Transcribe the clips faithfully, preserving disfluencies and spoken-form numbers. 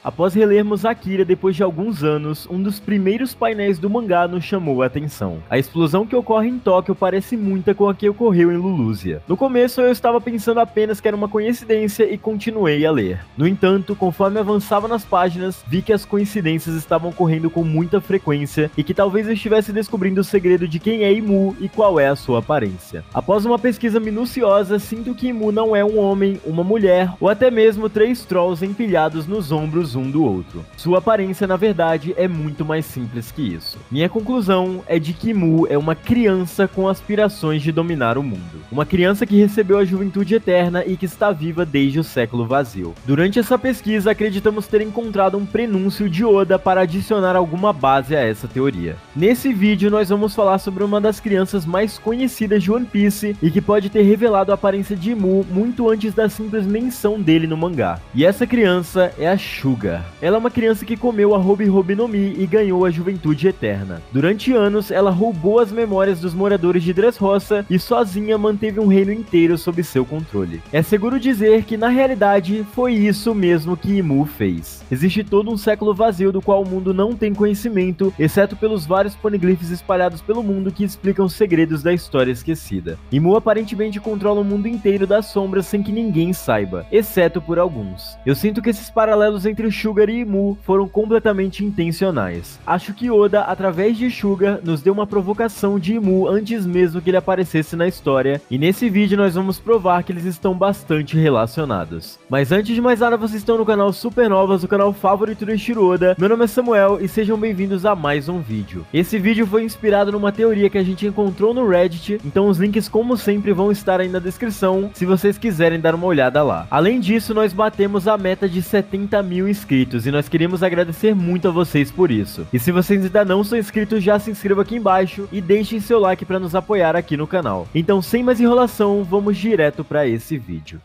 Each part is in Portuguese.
Após relermos Akira depois de alguns anos, um dos primeiros painéis do mangá nos chamou a atenção. A explosão que ocorre em Tóquio parece muita com a que ocorreu em Lulúzia. No começo eu estava pensando apenas que era uma coincidência e continuei a ler. No entanto, conforme avançava nas páginas, vi que as coincidências estavam ocorrendo com muita frequência e que talvez eu estivesse descobrindo o segredo de quem é Imu e qual é a sua aparência. Após uma pesquisa minuciosa, sinto que Imu não é um homem, uma mulher ou até mesmo três trolls empilhados nos ombros um do outro. Sua aparência, na verdade, é muito mais simples que isso. Minha conclusão é de que Imu é uma criança com aspirações de dominar o mundo. Uma criança que recebeu a juventude eterna e que está viva desde o século vazio. Durante essa pesquisa, acreditamos ter encontrado um prenúncio de Oda para adicionar alguma base a essa teoria. Nesse vídeo, nós vamos falar sobre uma das crianças mais conhecidas de One Piece e que pode ter revelado a aparência de Imu muito antes da simples menção dele no mangá. E essa criança é a Sugar. Ela é uma criança que comeu a Hobi Hobi no Mi e ganhou a juventude eterna. Durante anos, ela roubou as memórias dos moradores de Dressrosa e sozinha manteve um reino inteiro sob seu controle. É seguro dizer que, na realidade, foi isso mesmo que Imu fez. Existe todo um século vazio do qual o mundo não tem conhecimento, exceto pelos vários poneglyphs espalhados pelo mundo que explicam segredos da história esquecida. Imu aparentemente controla o mundo inteiro das sombras sem que ninguém saiba, exceto por alguns. Eu sinto que esses paralelos entre Sugar e Imu foram completamente intencionais. Acho que Oda, através de Sugar, nos deu uma provocação de Imu antes mesmo que ele aparecesse na história, e nesse vídeo nós vamos provar que eles estão bastante relacionados. Mas antes de mais nada, vocês estão no canal Supernovas, o canal favorito do Eiichiro Oda. Meu nome é Samuel e sejam bem-vindos a mais um vídeo. Esse vídeo foi inspirado numa teoria que a gente encontrou no Reddit, então os links, como sempre, vão estar aí na descrição, se vocês quiserem dar uma olhada lá. Além disso, nós batemos a meta de setenta mil inscritos e nós queremos agradecer muito a vocês por isso. E se vocês ainda não são inscritos, já se inscreva aqui embaixo e deixem seu like para nos apoiar aqui no canal. Então, sem mais enrolação, vamos direto para esse vídeo.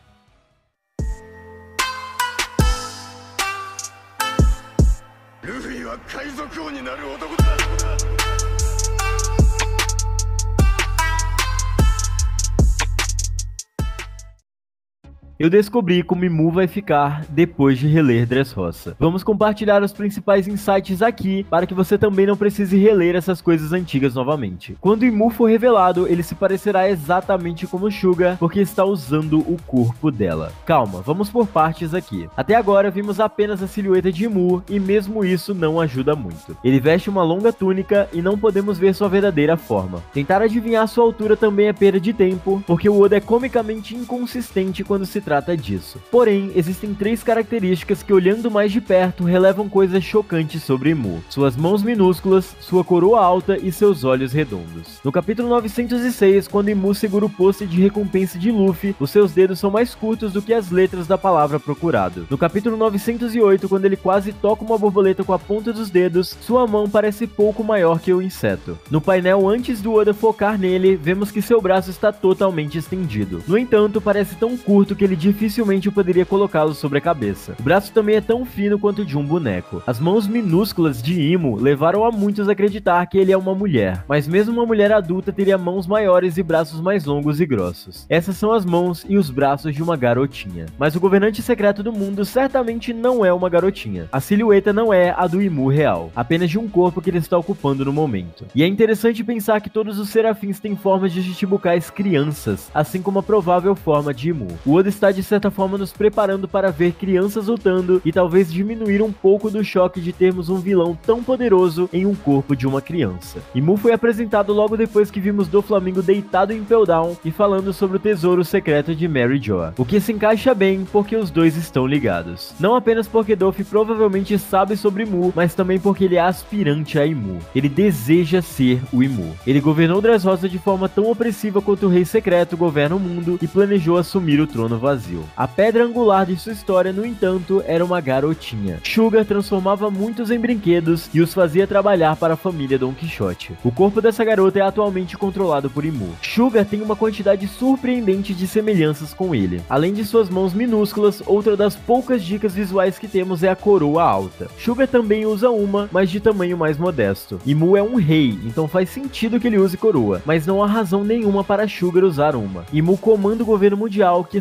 Eu descobri como Imu vai ficar depois de reler Dressrosa. Vamos compartilhar os principais insights aqui, para que você também não precise reler essas coisas antigas novamente. Quando Imu for revelado, ele se parecerá exatamente como Sugar, porque está usando o corpo dela. Calma, vamos por partes aqui. Até agora vimos apenas a silhueta de Imu, e mesmo isso não ajuda muito. Ele veste uma longa túnica e não podemos ver sua verdadeira forma. Tentar adivinhar sua altura também é perda de tempo, porque o Oda é comicamente inconsistente quando se trata trata disso. Porém, existem três características que, olhando mais de perto, relevam coisas chocantes sobre Imu: suas mãos minúsculas, sua coroa alta e seus olhos redondos. No capítulo novecentos e seis, quando Imu segura o poste de recompensa de Luffy, os seus dedos são mais curtos do que as letras da palavra procurado. No capítulo novecentos e oito, quando ele quase toca uma borboleta com a ponta dos dedos, sua mão parece pouco maior que o inseto. No painel antes do Oda focar nele, vemos que seu braço está totalmente estendido. No entanto, parece tão curto que ele dificilmente poderia colocá-lo sobre a cabeça. O braço também é tão fino quanto de um boneco. As mãos minúsculas de Imu levaram a muitos a acreditar que ele é uma mulher, mas mesmo uma mulher adulta teria mãos maiores e braços mais longos e grossos. Essas são as mãos e os braços de uma garotinha. Mas o governante secreto do mundo certamente não é uma garotinha. A silhueta não é a do Imu real, apenas de um corpo que ele está ocupando no momento. E é interessante pensar que todos os serafins têm formas de Chichibukais crianças, assim como a provável forma de Imu. O Oda está de certa forma nos preparando para ver crianças lutando e talvez diminuir um pouco do choque de termos um vilão tão poderoso em um corpo de uma criança. Imu foi apresentado logo depois que vimos Doflamingo deitado em Impel Down e falando sobre o tesouro secreto de Mary Joa, o que se encaixa bem porque os dois estão ligados. Não apenas porque Doff provavelmente sabe sobre Imu, mas também porque ele é aspirante a Imu. Ele deseja ser o Imu. Ele governou Dressrosa de forma tão opressiva quanto o Rei Secreto governa o mundo e planejou assumir o trono vazio. A pedra angular de sua história, no entanto, era uma garotinha. Sugar transformava muitos em brinquedos e os fazia trabalhar para a família Don Quixote. O corpo dessa garota é atualmente controlado por Imu. Sugar tem uma quantidade surpreendente de semelhanças com ele. Além de suas mãos minúsculas, outra das poucas dicas visuais que temos é a coroa alta. Sugar também usa uma, mas de tamanho mais modesto. Imu é um rei, então faz sentido que ele use coroa, mas não há razão nenhuma para Sugar usar uma. Imu comanda o governo mundial que escraviza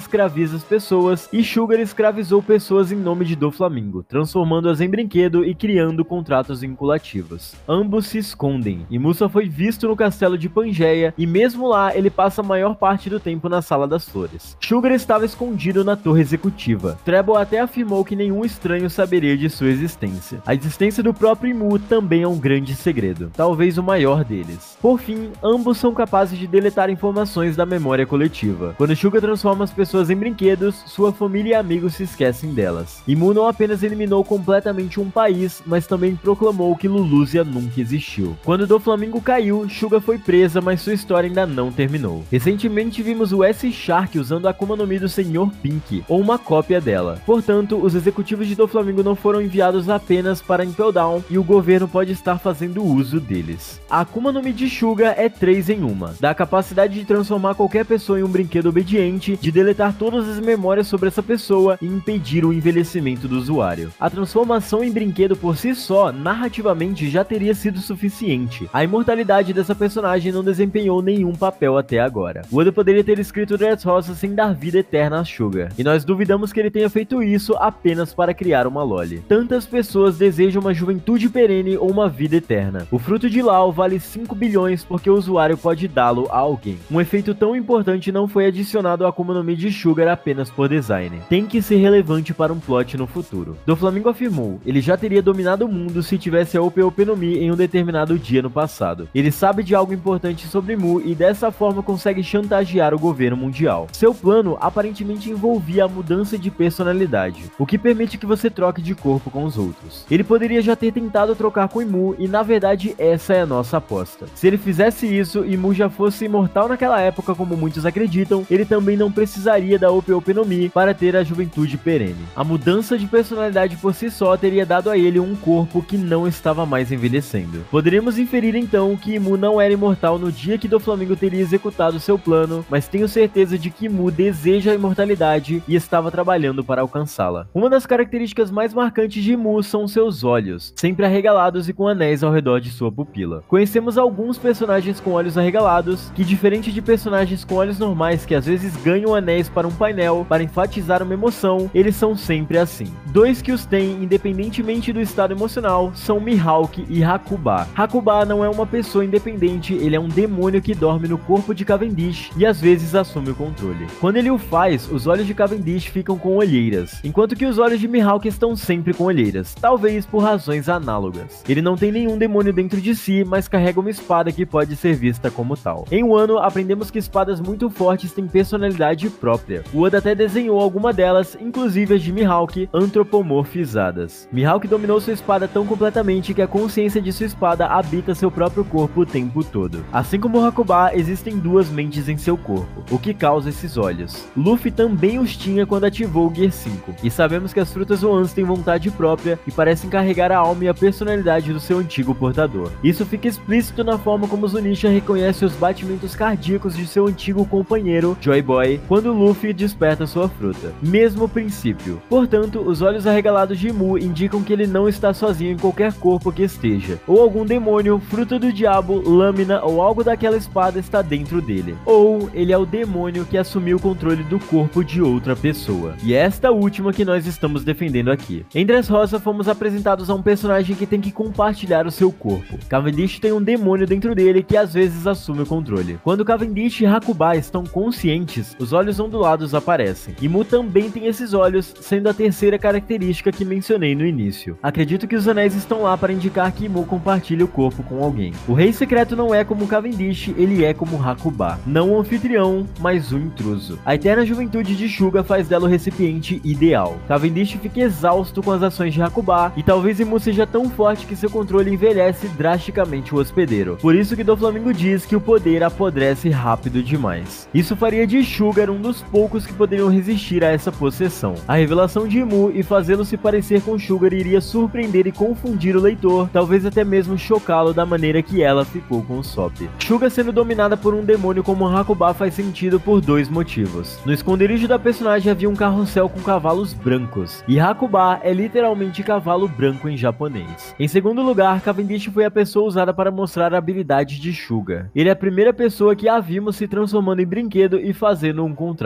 utiliza as pessoas, e Sugar escravizou pessoas em nome de Doflamingo, transformando-as em brinquedo e criando contratos vinculativos. Ambos se escondem, e Mu só foi visto no castelo de Pangeia, e mesmo lá ele passa a maior parte do tempo na Sala das Flores. Sugar estava escondido na torre executiva. Treble até afirmou que nenhum estranho saberia de sua existência. A existência do próprio Mu também é um grande segredo, talvez o maior deles. Por fim, ambos são capazes de deletar informações da memória coletiva. Quando Sugar transforma as pessoas em brinquedos, sua família e amigos se esquecem delas. E Mu não apenas eliminou completamente um país, mas também proclamou que Lulúzia nunca existiu. Quando Doflamingo caiu, Sugar foi presa, mas sua história ainda não terminou. Recentemente vimos o S-Shark usando a Akuma no Mi do senhor Pink, ou uma cópia dela. Portanto, os executivos de Doflamingo não foram enviados apenas para Impel Down, e o governo pode estar fazendo uso deles. A Akuma no Mi de Sugar é três em uma. Dá a capacidade de transformar qualquer pessoa em um brinquedo obediente, de deletar todas as memórias sobre essa pessoa e impedir o envelhecimento do usuário. A transformação em brinquedo por si só, narrativamente, já teria sido suficiente. A imortalidade dessa personagem não desempenhou nenhum papel até agora. O Oda poderia ter escrito Dressrosa sem dar vida eterna a Sugar, e nós duvidamos que ele tenha feito isso apenas para criar uma loli. Tantas pessoas desejam uma juventude perene ou uma vida eterna. O fruto de Law vale cinco bilhões porque o usuário pode dá-lo a alguém. Um efeito tão importante não foi adicionado à Akuma no Mi de Sugar apenas por design. Tem que ser relevante para um plot no futuro. Doflamingo afirmou, ele já teria dominado o mundo se tivesse a Ope Ope no Mi em um determinado dia no passado. Ele sabe de algo importante sobre Mu e dessa forma consegue chantagear o governo mundial. Seu plano aparentemente envolvia a mudança de personalidade, o que permite que você troque de corpo com os outros. Ele poderia já ter tentado trocar com Imu e na verdade essa é a nossa aposta. Se ele fizesse isso e Mu já fosse imortal naquela época como muitos acreditam, ele também não precisaria da Ope Ope no Mi para ter a juventude perene. A mudança de personalidade por si só teria dado a ele um corpo que não estava mais envelhecendo. Poderíamos inferir então que Imu não era imortal no dia que Doflamingo teria executado seu plano, mas tenho certeza de que Imu deseja a imortalidade e estava trabalhando para alcançá-la. Uma das características mais marcantes de Imu são seus olhos, sempre arregalados e com anéis ao redor de sua pupila. Conhecemos alguns personagens com olhos arregalados, que diferente de personagens com olhos normais que às vezes ganham anéis para um painel para enfatizar uma emoção, eles são sempre assim. Dois que os têm, independentemente do estado emocional, são Mihawk e Hakuba. Hakuba não é uma pessoa independente, ele é um demônio que dorme no corpo de Cavendish e às vezes assume o controle. Quando ele o faz, os olhos de Cavendish ficam com olheiras, enquanto que os olhos de Mihawk estão sempre com olheiras, talvez por razões análogas. Ele não tem nenhum demônio dentro de si, mas carrega uma espada que pode ser vista como tal. Em Wano, aprendemos que espadas muito fortes têm personalidade própria. O Oda até desenhou alguma delas, inclusive as de Mihawk, antropomorfizadas. Mihawk dominou sua espada tão completamente que a consciência de sua espada habita seu próprio corpo o tempo todo. Assim como Hakuba, existem duas mentes em seu corpo, o que causa esses olhos. Luffy também os tinha quando ativou o Gear cinco, e sabemos que as frutas Oans têm vontade própria e parecem carregar a alma e a personalidade do seu antigo portador. Isso fica explícito na forma como Zunisha reconhece os batimentos cardíacos de seu antigo companheiro, Joy Boy, quando Luffy desperta sua fruta. Mesmo princípio. Portanto, os olhos arregalados de Mu indicam que ele não está sozinho em qualquer corpo que esteja, ou algum demônio, fruta do diabo, lâmina ou algo daquela espada está dentro dele. Ou ele é o demônio que assumiu o controle do corpo de outra pessoa. E é esta última que nós estamos defendendo aqui. Em Dressrosa fomos apresentados a um personagem que tem que compartilhar o seu corpo. Cavendish tem um demônio dentro dele que às vezes assume o controle. Quando Cavendish e Hakuba estão conscientes, os olhos ondulados aparecem. Imu também tem esses olhos, sendo a terceira característica que mencionei no início. Acredito que os anéis estão lá para indicar que Imu compartilha o corpo com alguém. O rei secreto não é como Cavendish, ele é como Hakuba. Não o anfitrião, mas o intruso. A eterna juventude de Sugar faz dela o recipiente ideal. Cavendish fica exausto com as ações de Hakuba, e talvez Imu seja tão forte que seu controle envelhece drasticamente o hospedeiro. Por isso que Doflamingo diz que o poder apodrece rápido demais. Isso faria de Sugar um dos poucos que poderiam resistir a essa possessão. A revelação de Imu e fazê-lo se parecer com Sugar iria surpreender e confundir o leitor, talvez até mesmo chocá-lo da maneira que ela ficou com o Sop. Sugar sendo dominada por um demônio como Hakuba faz sentido por dois motivos. No esconderijo da personagem havia um carrossel com cavalos brancos, e Hakuba é literalmente cavalo branco em japonês. Em segundo lugar, Cavendish foi a pessoa usada para mostrar a habilidade de Sugar. Ele é a primeira pessoa que a vimos se transformando em brinquedo e fazendo um contrato.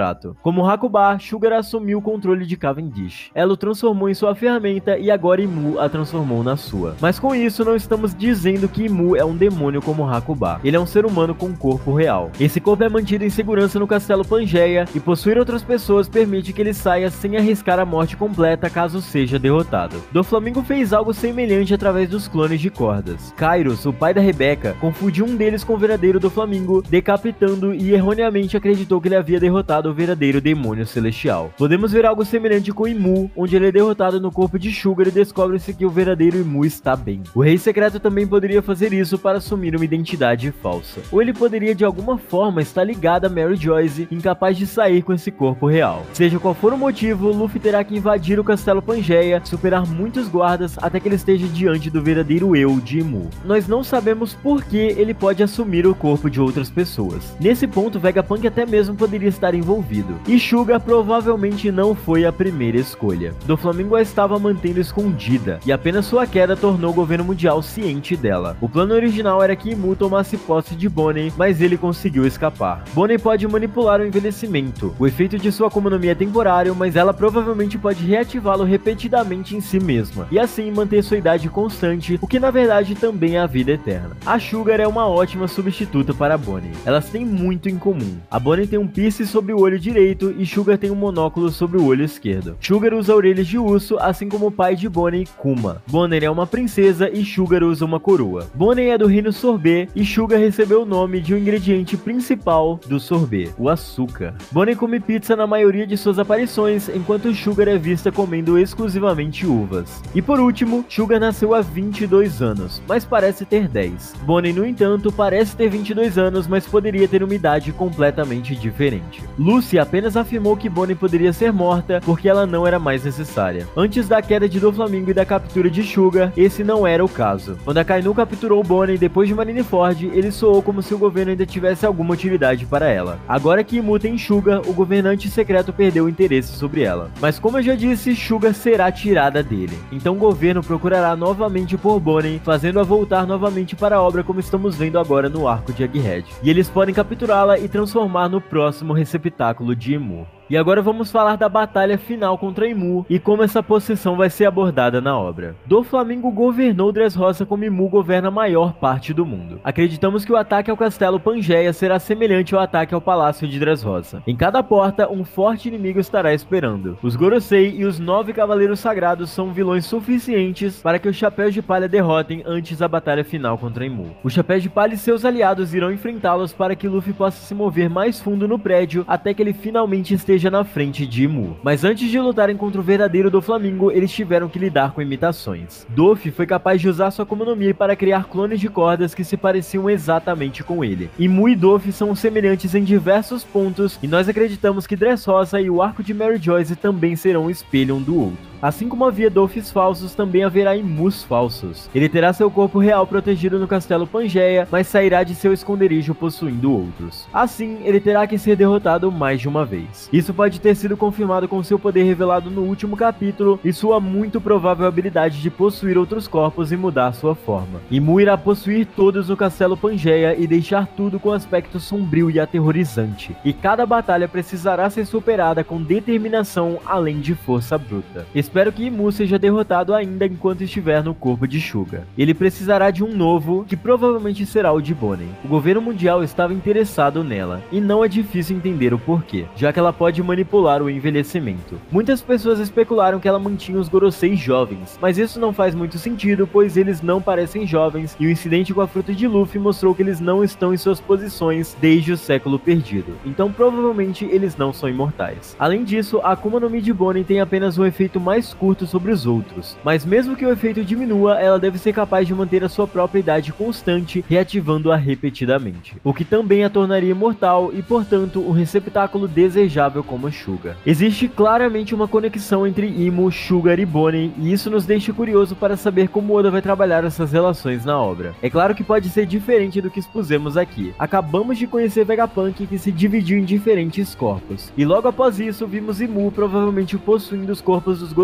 Como Hakuba, Sugar assumiu o controle de Cavendish. Ela o transformou em sua ferramenta e agora Imu a transformou na sua. Mas com isso não estamos dizendo que Imu é um demônio como Hakuba. Ele é um ser humano com um corpo real. Esse corpo é mantido em segurança no castelo Pangeia e possuir outras pessoas permite que ele saia sem arriscar a morte completa caso seja derrotado. Doflamingo fez algo semelhante através dos clones de cordas. Kairos, o pai da Rebecca, confundiu um deles com o verdadeiro Doflamingo, decapitando e erroneamente acreditou que ele havia derrotado o verdadeiro demônio celestial. Podemos ver algo semelhante com Imu, onde ele é derrotado no corpo de Sugar e descobre-se que o verdadeiro Imu está bem. O Rei Secreto também poderia fazer isso para assumir uma identidade falsa. Ou ele poderia de alguma forma estar ligado a Mary Joyce, incapaz de sair com esse corpo real. Seja qual for o motivo, Luffy terá que invadir o castelo Pangeia, superar muitos guardas até que ele esteja diante do verdadeiro eu de Imu. Nós não sabemos por que ele pode assumir o corpo de outras pessoas. Nesse ponto, Vegapunk até mesmo poderia estar envolvido. E Sugar provavelmente não foi a primeira escolha. Doflamingo a estava mantendo escondida, e apenas sua queda tornou o governo mundial ciente dela. O plano original era que Imu tomasse posse de Bonnie, mas ele conseguiu escapar. Bonnie pode manipular o envelhecimento. O efeito de sua Akuma no Mi é temporário, mas ela provavelmente pode reativá-lo repetidamente em si mesma, e assim manter sua idade constante, o que na verdade também é a vida eterna. A Sugar é uma ótima substituta para a Bonnie. Elas têm muito em comum. A Bonnie tem um piercing sobre o olho direito e Sugar tem um monóculo sobre o olho esquerdo. Sugar usa orelhas de urso, assim como o pai de Bonnie, Kuma. Bonnie é uma princesa e Sugar usa uma coroa. Bonnie é do reino sorbet e Sugar recebeu o nome de um ingrediente principal do sorbet, o açúcar. Bonnie come pizza na maioria de suas aparições, enquanto Sugar é vista comendo exclusivamente uvas. E por último, Sugar nasceu há vinte e dois anos, mas parece ter dez. Bonnie, no entanto, parece ter vinte e dois anos, mas poderia ter uma idade completamente diferente. Lucy apenas afirmou que Bonnie poderia ser morta porque ela não era mais necessária. Antes da queda de Doflamingo e da captura de Sugar, esse não era o caso. Quando a Kainu capturou Bonnie depois de Marineford, ele soou como se o governo ainda tivesse alguma utilidade para ela. Agora que Imu tem Sugar, o governante secreto perdeu o interesse sobre ela. Mas como eu já disse, Sugar será tirada dele. Então o governo procurará novamente por Bonnie, fazendo-a voltar novamente para a obra como estamos vendo agora no arco de Egghead. E eles podem capturá-la e transformar no próximo receptáculo de Imu. E agora vamos falar da batalha final contra Imu e como essa possessão vai ser abordada na obra. Doflamingo governou Dressrosa como Imu governa a maior parte do mundo. Acreditamos que o ataque ao castelo Pangeia será semelhante ao ataque ao palácio de Dressrosa. Em cada porta, um forte inimigo estará esperando. Os Gorosei e os nove cavaleiros sagrados são vilões suficientes para que os Chapéus de Palha derrotem antes da batalha final contra Imu. Os Chapéus de Palha e seus aliados irão enfrentá-los para que Luffy possa se mover mais fundo no prédio até que ele finalmente esteja na frente de Imu. Mas antes de lutarem contra o verdadeiro Doflamingo, eles tiveram que lidar com imitações. Doff foi capaz de usar sua Akuma no Mi para criar clones de cordas que se pareciam exatamente com ele. Imu e Doff são semelhantes em diversos pontos, e nós acreditamos que Dressrosa e o arco de Mary Joyce também serão um espelho um do outro. Assim como havia Doffs falsos, também haverá Imus falsos. Ele terá seu corpo real protegido no castelo Pangeia, mas sairá de seu esconderijo possuindo outros. Assim, ele terá que ser derrotado mais de uma vez. Isso pode ter sido confirmado com seu poder revelado no último capítulo e sua muito provável habilidade de possuir outros corpos e mudar sua forma. Imu irá possuir todos no castelo Pangeia e deixar tudo com aspecto sombrio e aterrorizante. E cada batalha precisará ser superada com determinação além de força bruta. Espero que Imu seja derrotado ainda enquanto estiver no corpo de Sugar. Ele precisará de um novo, que provavelmente será o de Bonnie. O governo mundial estava interessado nela, e não é difícil entender o porquê, já que ela pode manipular o envelhecimento. Muitas pessoas especularam que ela mantinha os Gorosei jovens, mas isso não faz muito sentido, pois eles não parecem jovens, e o incidente com a fruta de Luffy mostrou que eles não estão em suas posições desde o século perdido. Então provavelmente eles não são imortais. Além disso, a Akuma no Mi de Bonnie tem apenas um efeito mais mais curto sobre os outros, mas mesmo que o efeito diminua, ela deve ser capaz de manter a sua própria idade constante, reativando-a repetidamente, o que também a tornaria imortal e, portanto, um receptáculo desejável como Sugar. Existe claramente uma conexão entre Imu, Sugar e Bonnie, e isso nos deixa curioso para saber como Oda vai trabalhar essas relações na obra. É claro que pode ser diferente do que expusemos aqui. Acabamos de conhecer Vegapunk, que se dividiu em diferentes corpos, e logo após isso vimos Imu provavelmente possuindo os corpos dos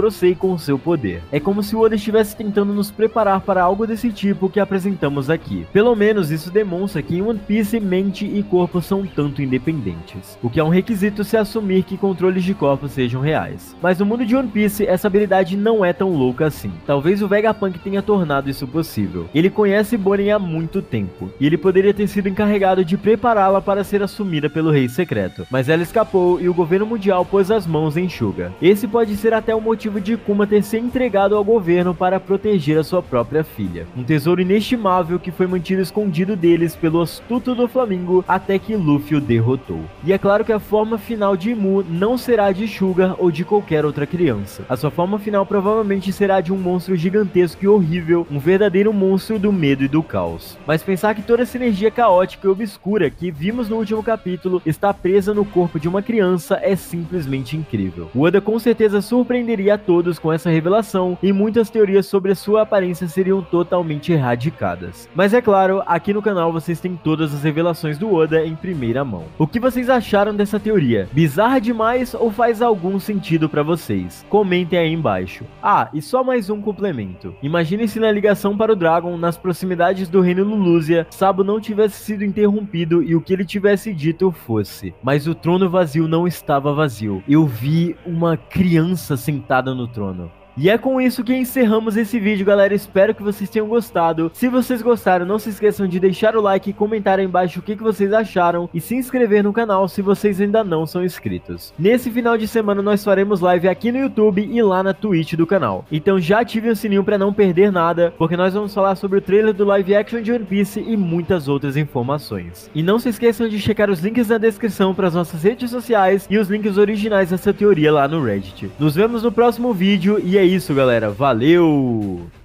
Gorosei com seu poder. É como se o Oda estivesse tentando nos preparar para algo desse tipo que apresentamos aqui. Pelo menos isso demonstra que em One Piece mente e corpo são tanto independentes, o que é um requisito se assumir que controles de corpos sejam reais. Mas no mundo de One Piece essa habilidade não é tão louca assim. Talvez o Vegapunk tenha tornado isso possível. Ele conhece Bonnie há muito tempo, e ele poderia ter sido encarregado de prepará-la para ser assumida pelo Rei Secreto, mas ela escapou e o governo mundial pôs as mãos em Suga. Esse pode ser até o motivo de Kuma ter se entregado ao governo para proteger a sua própria filha. Um tesouro inestimável que foi mantido escondido deles pelo astuto do Flamingo até que Luffy o derrotou. E é claro que a forma final de Mu não será de Sugar ou de qualquer outra criança. A sua forma final provavelmente será de um monstro gigantesco e horrível, um verdadeiro monstro do medo e do caos. Mas pensar que toda essa energia caótica e obscura que vimos no último capítulo está presa no corpo de uma criança é simplesmente incrível. O Oda com certeza surpreenderia a todos com essa revelação e muitas teorias sobre a sua aparência seriam totalmente erradicadas. Mas é claro, aqui no canal vocês têm todas as revelações do Oda em primeira mão. O que vocês acharam dessa teoria? Bizarra demais ou faz algum sentido pra vocês? Comentem aí embaixo. Ah, e só mais um complemento. Imagine se na ligação para o Dragon, nas proximidades do reino Lulúzia, Sabo não tivesse sido interrompido e o que ele tivesse dito fosse: mas o trono vazio não estava vazio. Eu vi uma criança sentada no trono. E é com isso que encerramos esse vídeo, galera. Espero que vocês tenham gostado. Se vocês gostaram, não se esqueçam de deixar o like e comentar aí embaixo o que, que vocês acharam. E se inscrever no canal se vocês ainda não são inscritos. Nesse final de semana nós faremos live aqui no YouTube e lá na Twitch do canal. Então já ativem o sininho para não perder nada, porque nós vamos falar sobre o trailer do live action de One Piece e muitas outras informações. E não se esqueçam de checar os links na descrição para as nossas redes sociais e os links originais dessa teoria lá no Reddit. Nos vemos no próximo vídeo e é isso, galera. Valeu!